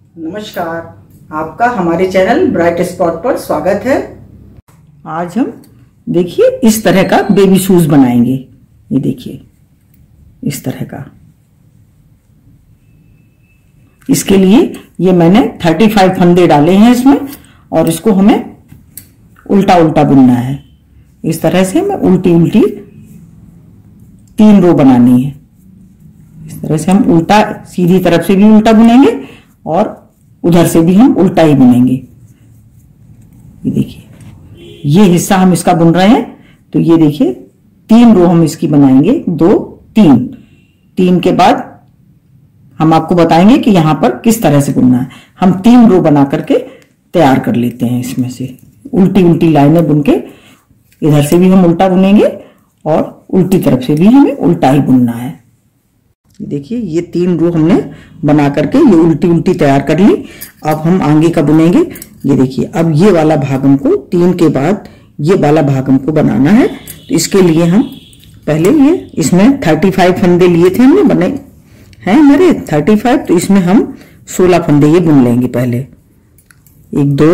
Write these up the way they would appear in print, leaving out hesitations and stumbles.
नमस्कार, आपका हमारे चैनल ब्राइट स्पॉट पर स्वागत है। आज हम देखिए इस तरह का बेबी शूज बनाएंगे। ये देखिए इस तरह का। इसके लिए ये मैंने 35 फंदे डाले हैं इसमें और इसको हमें उल्टा उल्टा बुनना है। इस तरह से हमें उल्टी उल्टी 3 रो बनानी है। इस तरह से हम उल्टा सीधी तरफ से भी उल्टा बुनेंगे और उधर से भी हम उल्टा ही बुनेंगे। ये देखिए ये हिस्सा हम इसका बुन रहे हैं। तो ये देखिए 3 रो हम इसकी बनाएंगे, 2 3 के बाद हम आपको बताएंगे कि यहां पर किस तरह से बुनना है। हम 3 रो बना करके तैयार कर लेते हैं। इसमें से उल्टी उल्टी लाइनें बुन के इधर से भी हम उल्टा बुनेंगे और उल्टी तरफ से भी हमें उल्टा ही बुनना है। देखिए ये 3 रो हमने बना करके ये उल्टी उल्टी तैयार कर ली। अब हम आगे का बुनेंगे। ये देखिए अब ये वाला भाग हमको 3 के बाद ये वाला भाग हमको बनाना है। तो इसके लिए हम पहले ये इसमें 35 फंदे लिए थे हमने, बने हैं हमारे 35। तो इसमें हम 16 फंदे ये बुन लेंगे पहले। 1 2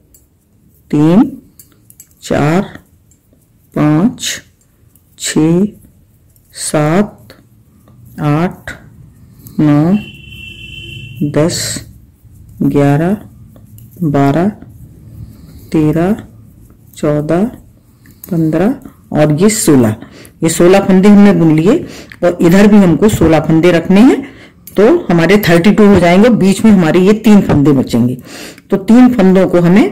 3 4 5 6 7 8 9 10 11 12 13 14 15 और ये 16। ये 16 फंदे हमने बुन लिए और इधर भी हमको 16 फंदे रखने हैं। तो हमारे 32 हो जाएंगे। बीच में हमारे ये 3 फंदे बचेंगे। तो 3 फंदों को हमें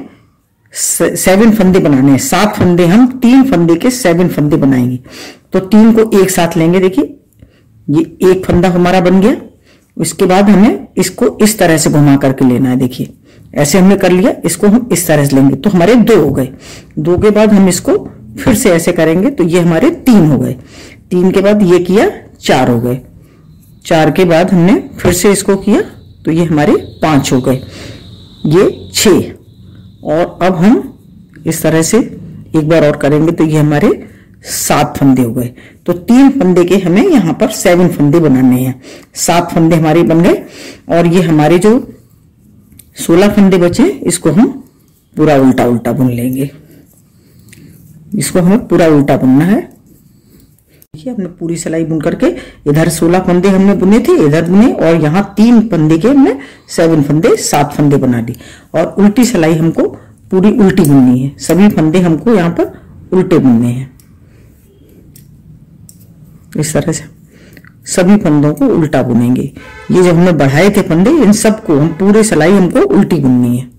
7 फंदे बनाने हैं। 7 फंदे हम 3 फंदे के 7 फंदे बनाएंगे। तो 3 को एक साथ लेंगे। देखिए ये एक फंदा हमारा बन गया। उसके बाद हमें इसको इस तरह से घुमा करके लेना है। देखिए ऐसे हमने कर लिया। इसको हम इस तरह से लेंगे तो हमारे 2 हो गए। 2 के बाद हम इसको फिर से ऐसे करेंगे तो ये हमारे 3 हो गए। 3 के बाद ये किया 4 हो गए। 4 के बाद हमने फिर से इसको किया तो ये हमारे 5 हो गए। ये 6 और अब हम इस तरह से एक बार और करेंगे तो ये हमारे 7 फंदे हो गए। तो 3 फंदे के हमें यहां पर 7 फंदे बनाने हैं। 7 फंदे हमारे बन गए और ये हमारे जो 16 फंदे बचे इसको हम पूरा उल्टा उल्टा बुन लेंगे। इसको हमें पूरा उल्टा बुनना है। देखिए हमने पूरी सिलाई बुन करके इधर 16 फंदे हमने बुने थे, इधर बुने और यहाँ 3 फंदे के हमने 7 फंदे 7 फंदे बना दी। और उल्टी सिलाई हमको पूरी उल्टी बुननी है। सभी फंदे हमको यहाँ पर उल्टे बुनने हैं। इस तरह से सभी फंदों को उल्टा बुनेंगे। ये जो हमने बढ़ाए थे फंदे इन सबको हम पूरे सिलाई हमको उल्टी बुननी है।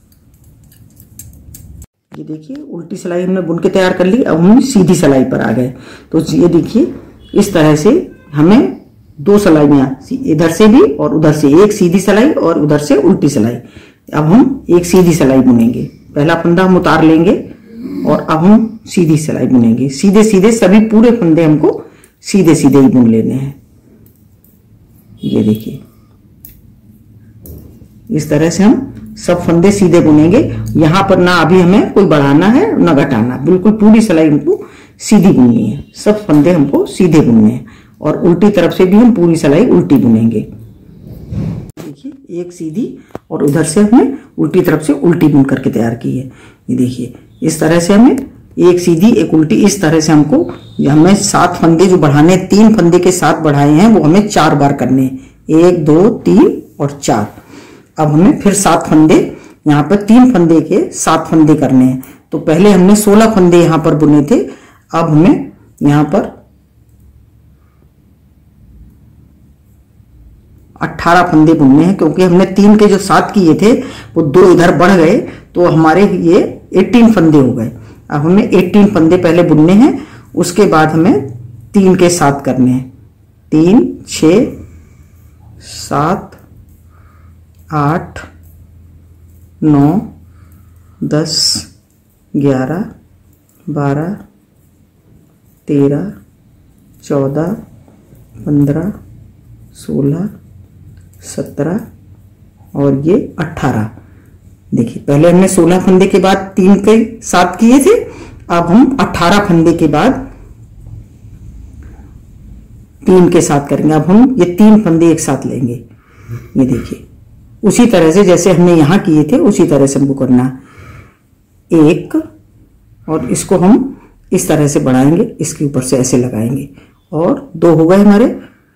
ये देखिए उल्टी सिलाई हमने बुन के तैयार कर ली। अब हम सीधी सिलाई पर आ गए। तो ये देखिए इस तरह से हमें 2 सिलाइयां इधर से भी और उधर से, एक सीधी सिलाई और उधर से उल्टी सिलाई। अब हम एक सीधी सिलाई बुनेंगे। पहला फंदा हम उतार लेंगे और अब हम सीधी सिलाई बुनेंगे। सीधे सीधे सभी पूरे फंदे हमको सीधे सीधे ही बुन लेने हैं। ये देखिए इस तरह से हम सब फंदे सीधे बुनेंगे। यहां पर ना अभी हमें कोई बढ़ाना है ना घटाना, बिल्कुल पूरी सिलाई हमको सीधी बुननी है। सब फंदे हमको सीधे बुनने हैं और उल्टी तरफ से भी हम पूरी सिलाई उल्टी बुनेंगे। देखिए एक सीधी और उधर से हमने उल्टी तरफ से उल्टी बुन करके तैयार की है। ये देखिए इस तरह से हमें एक सीधी एक उल्टी, इस तरह से हमको हमें 7 फंदे जो बढ़ाने, 3 फंदे के 7 बढ़ाए हैं वो हमें 4 बार करने हैं। 1 2 3 और 4। अब हमें फिर 7 फंदे यहाँ पर 3 फंदे के 7 फंदे करने हैं। तो पहले हमने 16 फंदे यहाँ पर बुने थे। अब हमें यहाँ पर 18 फंदे बुनने हैं क्योंकि हमने 3 के जो 7 किए थे वो 2 इधर बढ़ गए तो हमारे ये 18 फंदे हो गए। अब हमें 18 फंदे पहले बुनने हैं। उसके बाद हमें 3 के 7 करने हैं। 3 6 7 8 9 10 11 12 13 14 15 16 17 और ये 18। देखिए पहले हमने 16 फंदे के बाद 3 के 7 किए थे। अब हम 18 फंदे के बाद 3 के साथ करेंगे। अब हम ये 3 फंदे एक साथ लेंगे। ये देखिए उसी तरह से जैसे हमने यहां किए थे उसी तरह से हमको करना है। एक, और इसको हम इस तरह से बढ़ाएंगे, इसके ऊपर से ऐसे लगाएंगे, और 2 हो गए हमारे,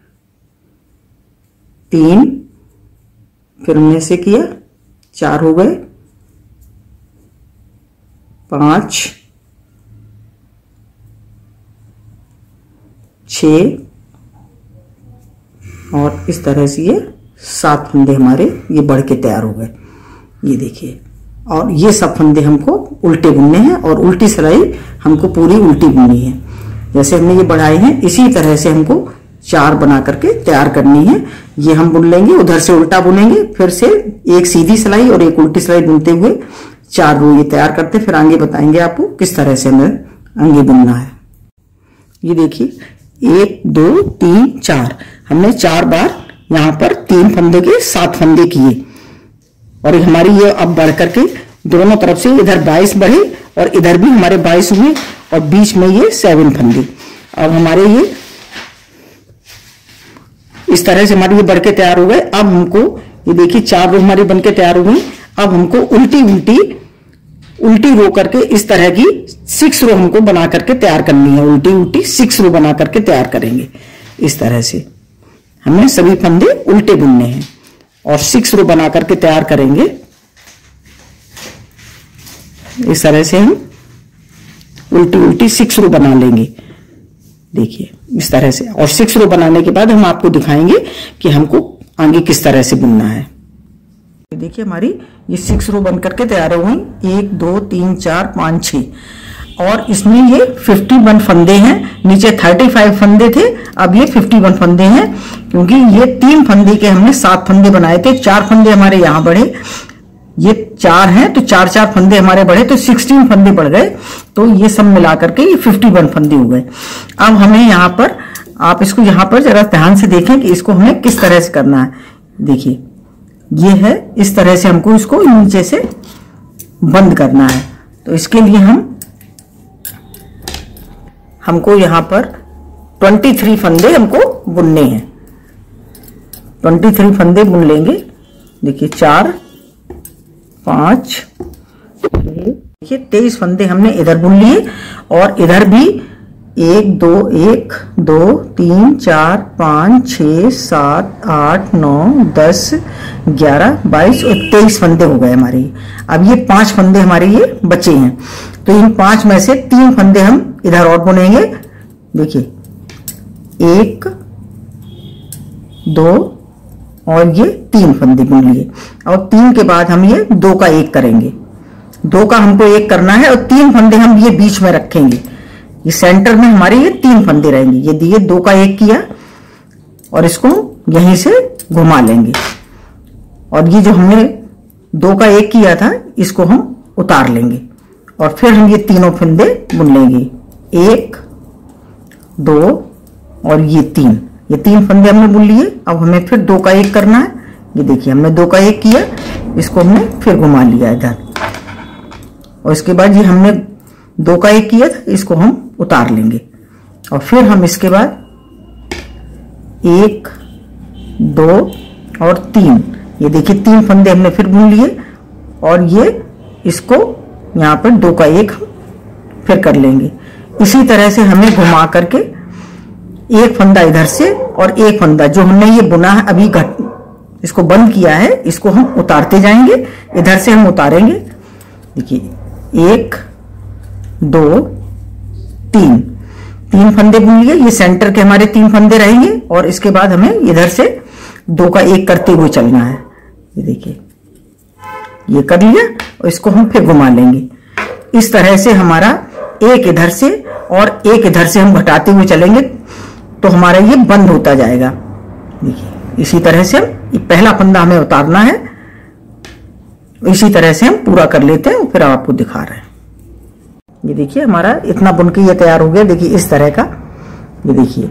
3, फिर हमने ऐसे किया, 4 हो गए, 5, 6, और इस तरह से ये 7 फंदे हमारे ये बढ़ के तैयार हो गए। ये देखिए, और ये सब फंदे हमको उल्टे बुनने हैं, और उल्टी सिलाई हमको पूरी उल्टी बुननी है। जैसे हमने ये बढ़ाए हैं इसी तरह से हमको 4 बना करके तैयार करनी है। ये हम बुन लेंगे, उधर से उल्टा बुनेंगे, फिर से एक सीधी सिलाई और एक उल्टी सिलाई बुनते हुए 4 रो ये तैयार करते, फिर आगे बताएंगे आपको किस तरह से हमें आगे बुनना है। ये देखिए 1 2 3 4, हमने 4 बार यहाँ पर 3 फंदे के 7 फंदे किए, और हमारी ये अब बढ़ करके दोनों तरफ से इधर 22 बढ़े और इधर भी हमारे 22 हुए, और बीच में ये 7 फंदे। अब हमारे ये इस तरह से हमारे ये बढ़ के तैयार हो गए। अब हमको ये देखिए 4 रो हमारी बन के तैयार हो गई। अब हमको उल्टी रो करके इस तरह की 6 रो हमको बना करके तैयार करनी है। उल्टी 6 रो बना करके तैयार करेंगे। इस तरह से हमें सभी फंदे उल्टे बुनने हैं और 6 रो बना करके तैयार करेंगे। इस तरह से हम उल्टी 6 रो बना लेंगे। देखिए इस तरह से, और 6 रो बनाने के बाद हम आपको दिखाएंगे कि हमको आगे किस तरह से बुनना है। देखिए हमारी ये 6 रो बन करके तैयार हो गई। 1 2 3 4 5 6, और इसमें ये 51 फंदे हैं। नीचे 35 फंदे थे, अब ये 51 फंदे हैं, क्योंकि ये 3 फंदे के हमने 7 फंदे बनाए थे। 4 फंदे हमारे यहां बढ़े, ये 4 हैं तो 4 फंदे हमारे बढ़े, तो 16 फंदे बढ़ गए। तो ये सब मिला करके ये 51 फंदे हो गए। अब हमें यहाँ पर, आप इसको यहाँ पर जरा ध्यान से देखें कि इसको हमें किस तरह से करना है। देखिए ये है, इस तरह से हमको इसको नीचे से बंद करना है। तो इसके लिए हमको यहाँ पर 23 फंदे हमको बुनने हैं। 23 फंदे बुन लेंगे। देखिए 4 5 देखिए 23 फंदे हमने इधर बुन लिए, और इधर भी 1 2 3 4 5 6 7 8 9 10 11 22 और 23 फंदे हो गए हमारे। अब ये 5 फंदे हमारे ये बचे हैं, तो इन 5 में से 3 फंदे हम इधर और बुनेंगे। देखिए 1 2 और ये 3 फंदे बुन लिए, और 3 के बाद हम ये 2 का 1 करेंगे। 2 का हमको 1 करना है, और 3 फंदे हम ये बीच में रखेंगे। ये सेंटर में हमारे ये 3 फंदे रहेंगे। ये दिए 2 का 1 किया, और इसको यहीं से घुमा लेंगे, और ये जो हमने 2 का 1 किया था इसको हम उतार लेंगे, और फिर हम ये तीनों फंदे बुन लेंगे। 1 2 और ये 3, ये 3 फंदे हमने बुन लिए। अब हमें फिर 2 का 1 करना है। ये देखिए हमने 2 का 1 किया, इसको हमने फिर घुमा लिया इधर, और इसके बाद ये हमने 2 का 1 किया था, इसको हम उतार लेंगे, और फिर हम इसके बाद 1 2 और 3, ये देखिए 3 फंदे हमने फिर बुन लिए, और ये इसको यहाँ पर 2 का 1 फिर कर लेंगे। इसी तरह से हमें घुमा करके 1 फंदा इधर से और 1 फंदा जो हमने ये बुना है अभी इसको बंद किया है, इसको हम उतारते जाएंगे। इधर से हम उतारेंगे। देखिए 1 2 3 फंदे बुन लिए। ये सेंटर के हमारे 3 फंदे रहेंगे, और इसके बाद हमें इधर से 2 का 1 करते हुए चलना है। ये देखिए ये कर लिया, और इसको हम फिर घुमा लेंगे। इस तरह से हमारा एक इधर से और एक इधर से हम घटाते हुए चलेंगे, तो हमारा ये बंद होता जाएगा। देखिए इसी तरह से हम पहला फंदा हमें उतारना है, इसी तरह से हम पूरा कर लेते हैं, फिर आपको दिखा रहे हैं। ये देखिए हमारा इतना बुन के ये तैयार हो गया। देखिए इस तरह का, ये देखिए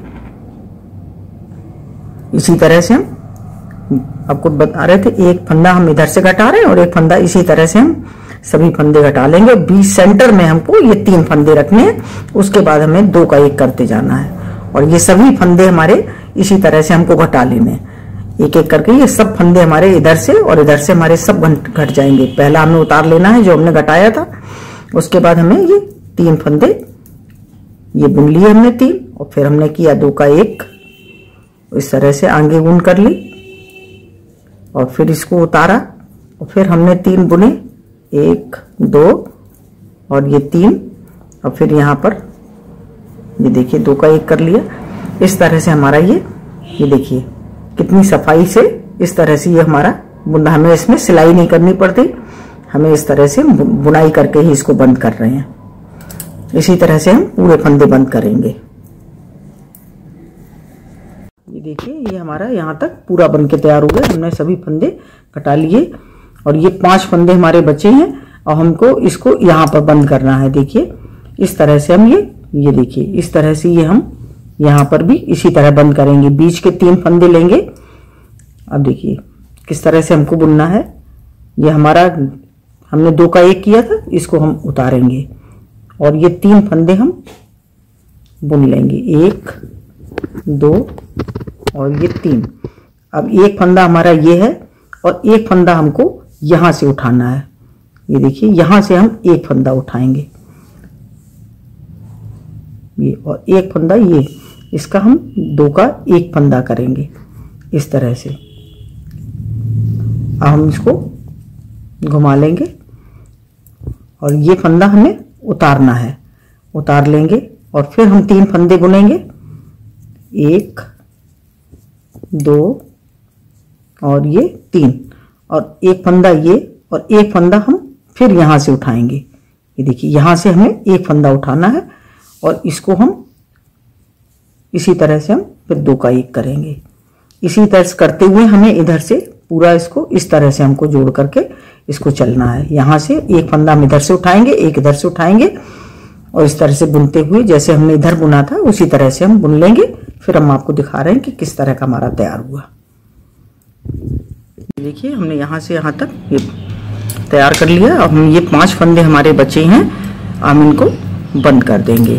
इसी तरह से हम आपको बता रहे थे, एक फंदा हम इधर से घटा रहे हैं और एक फंदा इसी तरह से हम सभी फंदे घटा लेंगे। बीच सेंटर में हमको ये 3 फंदे रखने हैं, उसके बाद हमें 2 का 1 करते जाना है, और ये सभी फंदे हमारे इसी तरह से हमको घटा लेने हैं। एक एक करके ये सब फंदे हमारे इधर से और इधर से हमारे सब घट जाएंगे। पहला हमें उतार लेना है जो हमने घटाया था, उसके बाद हमें ये 3 फंदे ये बुन लिए हमने 3, और फिर हमने किया 2 का 1, इस तरह से आगे बुन कर ली और फिर इसको उतारा और फिर हमने 3 बुने, 1 2 और ये 3, और फिर यहाँ पर ये देखिए 2 का 1 कर लिया। इस तरह से हमारा ये देखिए कितनी सफाई से इस तरह से ये हमारा बुना, हमें इसमें सिलाई नहीं करनी पड़ती, हमें इस तरह से बुनाई करके ही इसको बंद कर रहे हैं। इसी तरह से हम पूरे फंदे बंद करेंगे। ये देखिए ये हमारा यहाँ तक पूरा बन के तैयार हो गया। हमने सभी फंदे कटा लिए और ये 5 फंदे हमारे बचे हैं और हमको इसको यहाँ पर बंद करना है। देखिए इस तरह से हम ये देखिए इस तरह से ये हम यहाँ पर भी इसी तरह बंद करेंगे। बीच के 3 फंदे लेंगे। अब देखिए किस तरह से हमको बुनना है। ये हमारा हमने 2 का 1 किया था, इसको हम उतारेंगे और ये 3 फंदे हम बुन लेंगे, 1 2 और ये 3। अब एक फंदा हमारा ये है और एक फंदा हमको यहां से उठाना है। ये देखिए यहां से हम एक फंदा उठाएंगे ये, और एक फंदा ये, इसका हम 2 का 1 फंदा करेंगे इस तरह से। अब हम इसको घुमा लेंगे और ये फंदा हमें उतारना है, उतार लेंगे और फिर हम 3 फंदे बुनेंगे, 1 2 और ये 3, और एक फंदा ये और एक फंदा हम फिर यहां से उठाएंगे। ये देखिए यहां से हमें एक फंदा उठाना है और इसको हम इसी तरह से हम फिर 2 का 1 करेंगे। इसी तरह से करते हुए हमें इधर से पूरा इसको इस तरह से हमको जोड़ करके इसको चलना है। यहां से एक फंदा हम इधर से उठाएंगे, एक इधर से उठाएंगे और इस तरह से बुनते हुए जैसे हमने इधर बुना था उसी तरह से हम बुन लेंगे। फिर हम आपको दिखा रहे हैं कि किस तरह का हमारा तैयार हुआ। देखिए हमने यहां से यहां तक ये तैयार कर लिया। अब हम ये 5 फंदे हमारे बचे हैं, हम इनको बंद कर देंगे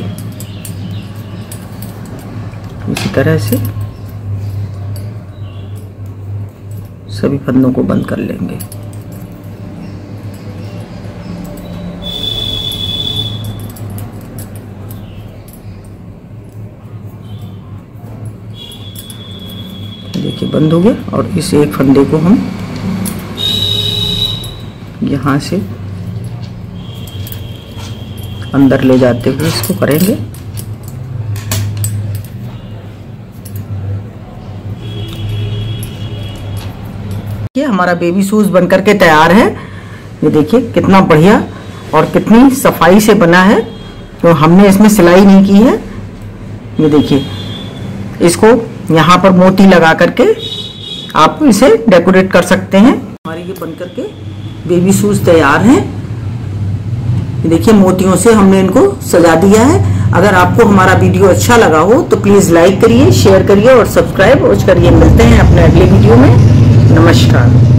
इसी तरह से सभी फंदों को बंद कर लेंगे। देखिए बंद हो गया और इस एक फंदे को हम यहां से अंदर ले जाते हुए इसको करेंगे। ये हमारा बेबी शूज बनकर के तैयार है। ये देखिए कितना बढ़िया और कितनी सफाई से बना है, तो हमने इसमें सिलाई नहीं की है। ये देखिए इसको यहाँ पर मोती लगा करके आप इसे डेकोरेट कर सकते हैं। हमारे ये बनकर के बेबी शूज तैयार हैं। देखिए मोतियों से हमने इनको सजा दिया है। अगर आपको हमारा वीडियो अच्छा लगा हो तो प्लीज लाइक करिए, शेयर करिए और सब्सक्राइब करिए। मिलते हैं अपने अगले वीडियो में। नमस्कार।